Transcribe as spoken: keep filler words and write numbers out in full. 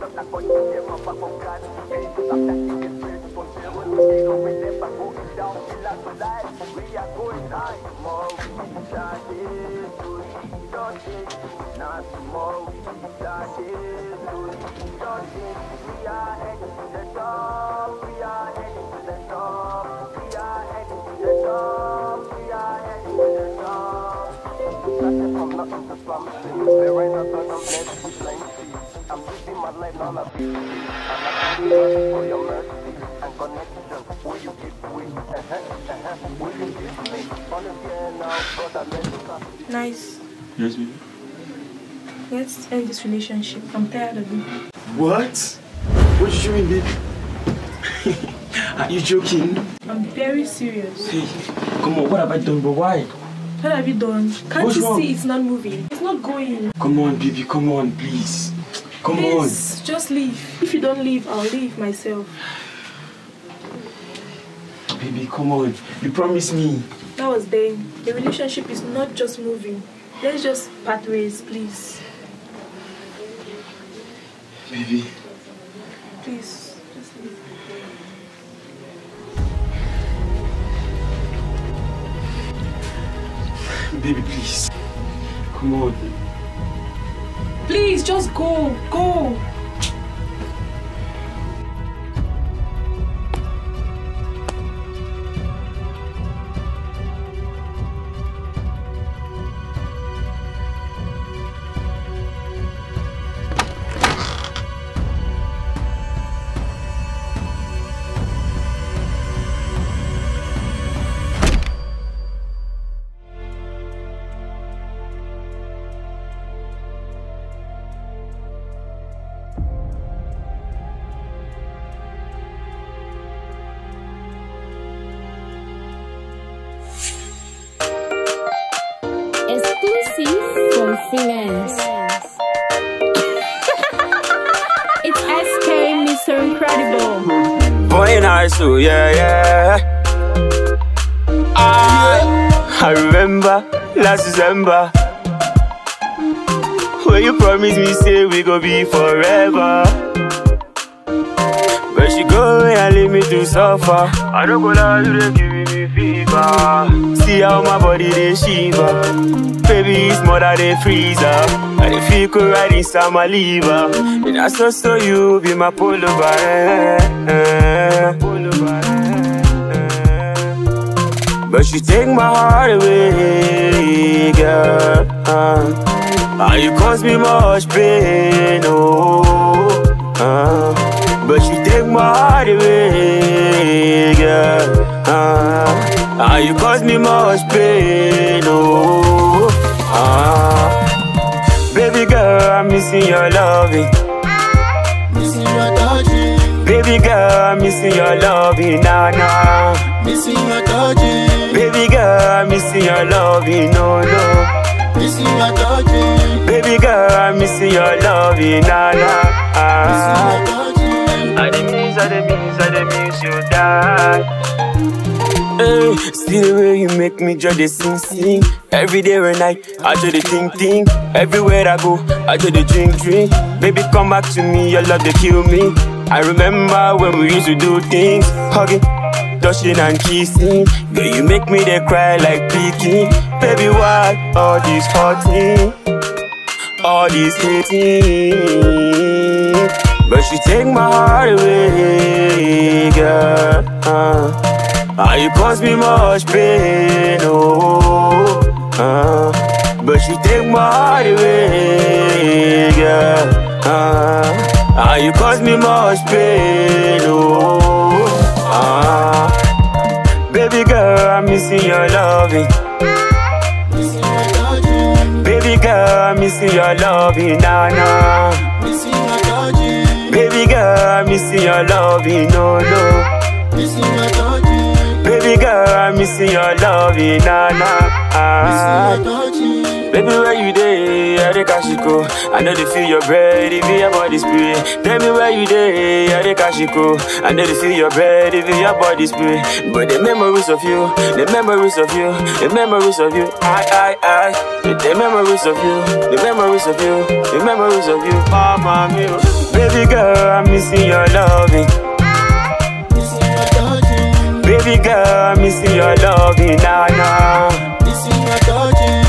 Nice. Yes, baby. Let's end this relationship. I'm tired of it. What? What did you mean, baby? Are you joking? I'm very serious. Hey, come on, what have I done, but why? What have you done? Can't What's you wrong? see it's not moving? It's not going. Come on, baby, come on, please. Come Please, on. Just leave. If you don't leave, I'll leave myself. Baby, come on. You promised me. That was then. The relationship is not just moving. Let's just part ways, please. Baby. Please, just leave. Baby, please. Come on. Please, just go. Go. Exclusive from freelance. It's S K, Mister Incredible. Boy, Nyce, oh yeah, yeah. I, I remember last December when you promised me, say we go be forever. But she go and leave me to suffer. I don't go lie, you dey giving me fever. See how my body they shiver. Baby, it's more than a freezer. And if you could ride inside my liver, then I saw so you be my pullover. Eh, eh. But you take my heart away, girl. Uh, and you cause me much pain, oh. Uh, but you take my heart away, girl. Uh, and you cause me much pain, oh. Uh, baby girl, I'm missing your loving. Missing your touching. Baby girl, I'm missing your loving, nah, nah. Missing your touching. Baby girl, I'm missing your loving, no, no. Missing your touching. Baby girl, I'm missing your loving, nah, nah. Missing your touching. I dey miss, I dey miss, I dey miss you, die. Hey, see the way you make me just the sing, sing. Every day and night, I do the think, think. Everywhere I go, I do the drink, drink. Baby, come back to me, your love, they kill me. I remember when we used to do things, hugging, touching and kissing. Girl, you make me they cry like peaking. Baby, why all this hurting, all this hating? But she take my heart away, girl. Uh. Ah, you cause me much pain, oh. Uh, but you take my heart away, girl. Uh, ah, you cause me much pain, oh. Uh, baby girl, I'm missing your loving. Missing your touching. Baby girl, I'm missing your loving, nah, nah. Missing your touching. Baby girl, I'm missing your loving, no, no. Missing your touching. Baby girl, I'm missing your loving, nah, nah. Missing your touching. Baby, where you there? I dey kashiko. I know they feel your breath, if your body spray. Tell me where you there? I dey kashiko. I know they feel your breath, if your body spray. But the memories of you, the memories of you, the memories of you, I, I, I. The memories of you, the memories of you, the memories of you, mama, me. Baby girl, I'm missing your loving. Missing your touching. Baby girl, I'm missing your loving. Nah, nah. Missing your touching.